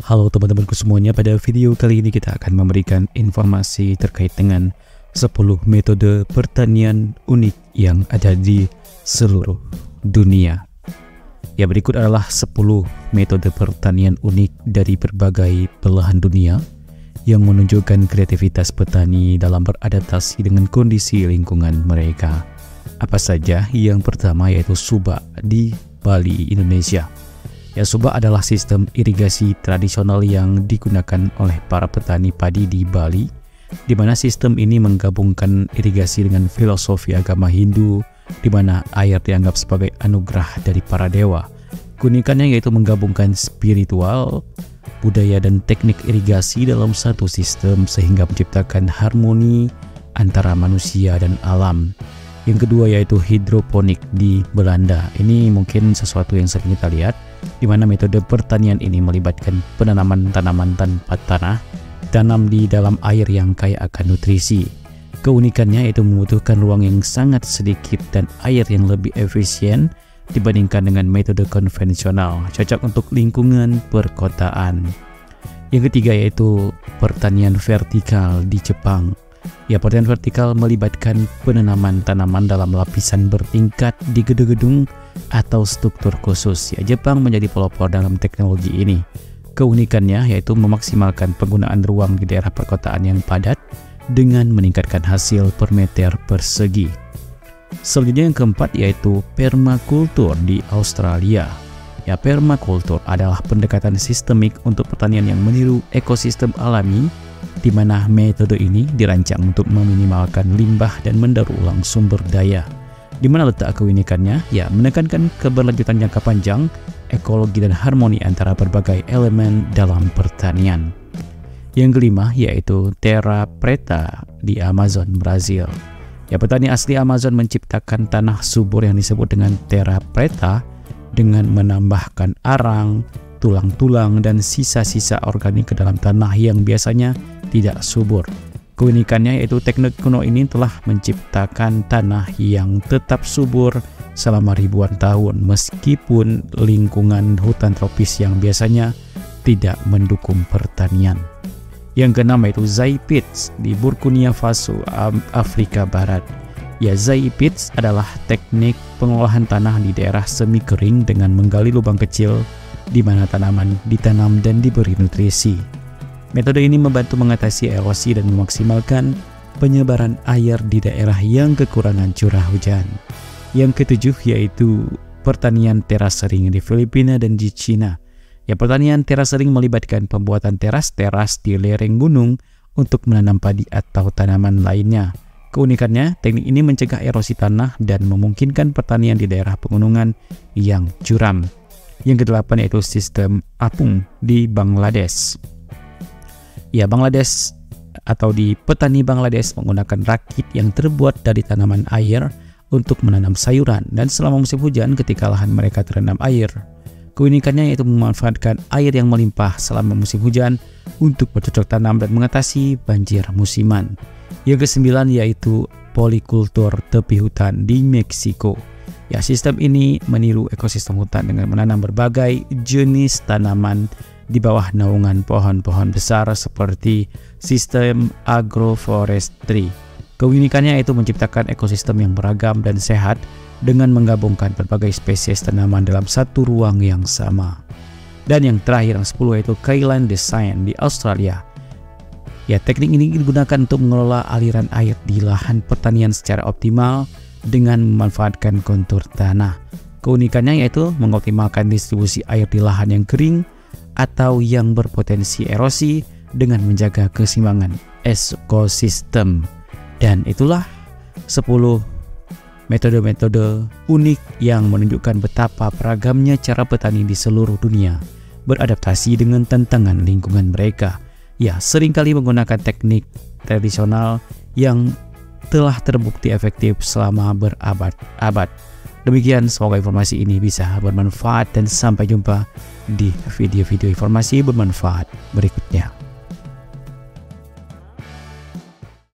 Halo teman-temanku semuanya, pada video kali ini kita akan memberikan informasi terkait dengan 10 metode pertanian unik yang ada di seluruh dunia. Ya, berikut adalah 10 metode pertanian unik dari berbagai belahan dunia yang menunjukkan kreativitas petani dalam beradaptasi dengan kondisi lingkungan mereka. Apa saja? Yang pertama yaitu subak di Bali, Indonesia. Ya, subak adalah sistem irigasi tradisional yang digunakan oleh para petani padi di Bali, di mana sistem ini menggabungkan irigasi dengan filosofi agama Hindu, di mana air dianggap sebagai anugerah dari para dewa. Keunikannya yaitu menggabungkan spiritual, budaya, dan teknik irigasi dalam satu sistem sehingga menciptakan harmoni antara manusia dan alam. Yang kedua yaitu hidroponik di Belanda. Ini mungkin sesuatu yang sering kita lihat, di mana metode pertanian ini melibatkan penanaman tanaman tanpa tanah, tanam di dalam air yang kaya akan nutrisi. Keunikannya yaitu membutuhkan ruang yang sangat sedikit dan air yang lebih efisien dibandingkan dengan metode konvensional, cocok untuk lingkungan perkotaan. Yang ketiga yaitu pertanian vertikal di Jepang. Ya, pertanian vertikal melibatkan penanaman tanaman dalam lapisan bertingkat di gedung-gedung atau struktur khusus. Ya, Jepang menjadi pelopor dalam teknologi ini. Keunikannya yaitu memaksimalkan penggunaan ruang di daerah perkotaan yang padat dengan meningkatkan hasil per meter persegi. Selanjutnya yang keempat yaitu permakultur di Australia. Ya, permakultur adalah pendekatan sistemik untuk pertanian yang meniru ekosistem alami, di mana metode ini dirancang untuk meminimalkan limbah dan mendaur ulang sumber daya. Di mana letak keunikannya? Ya, menekankan keberlanjutan jangka panjang, ekologi, dan harmoni antara berbagai elemen dalam pertanian. Yang kelima yaitu Terra Preta di Amazon, Brazil. Ya, petani asli Amazon menciptakan tanah subur yang disebut dengan Terra Preta dengan menambahkan arang, tulang-tulang, dan sisa-sisa organik ke dalam tanah yang biasanya tidak subur. Keunikannya yaitu teknik kuno ini telah menciptakan tanah yang tetap subur selama ribuan tahun meskipun lingkungan hutan tropis yang biasanya tidak mendukung pertanian. Yang keenam yaitu Zai Pits di Burkina Faso, Afrika Barat. Ya, Zai Pits adalah teknik pengolahan tanah di daerah semi kering dengan menggali lubang kecil di mana tanaman ditanam dan diberi nutrisi. Metode ini membantu mengatasi erosi dan memaksimalkan penyebaran air di daerah yang kekurangan curah hujan. Yang ketujuh yaitu pertanian terasering di Filipina dan di Cina. Ya, pertanian terasering melibatkan pembuatan teras-teras di lereng gunung untuk menanam padi atau tanaman lainnya. Keunikannya, teknik ini mencegah erosi tanah dan memungkinkan pertanian di daerah pegunungan yang curam. Yang kedelapan yaitu sistem apung di Bangladesh. Ya, Bangladesh atau di petani Bangladesh menggunakan rakit yang terbuat dari tanaman air untuk menanam sayuran dan selama musim hujan ketika lahan mereka terendam air. Keunikannya yaitu memanfaatkan air yang melimpah selama musim hujan untuk bercocok tanam dan mengatasi banjir musiman. Yang kesembilan yaitu polikultur tepi hutan di Meksiko. Ya, sistem ini meniru ekosistem hutan dengan menanam berbagai jenis tanaman di bawah naungan pohon-pohon besar seperti sistem agroforestry. Keunikannya yaitu menciptakan ekosistem yang beragam dan sehat dengan menggabungkan berbagai spesies tanaman dalam satu ruang yang sama. Dan yang terakhir yang 10 yaitu Kailan Design di Australia. Ya, teknik ini digunakan untuk mengelola aliran air di lahan pertanian secara optimal dengan memanfaatkan kontur tanah. Keunikannya yaitu mengoptimalkan distribusi air di lahan yang kering atau yang berpotensi erosi dengan menjaga keseimbangan ekosistem. Dan itulah 10 metode-metode unik yang menunjukkan betapa beragamnya cara petani di seluruh dunia beradaptasi dengan tantangan lingkungan mereka. Ya, seringkali menggunakan teknik tradisional yang telah terbukti efektif selama berabad-abad. Demikian, semoga informasi ini bisa bermanfaat dan sampai jumpa di video-video informasi bermanfaat berikutnya.